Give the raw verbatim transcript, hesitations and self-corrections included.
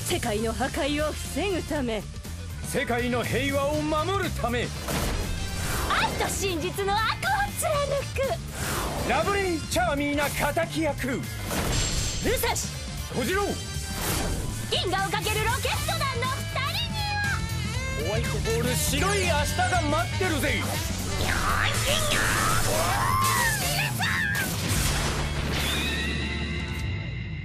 世界の破壊を防ぐため、 世界の平和を守るため、 愛と真実の悪を貫くラブリーチャーミーな敵役武蔵小次郎。 銀河をかけるロケット団のふたりにはホワイトボール白い明日が待ってるぜ。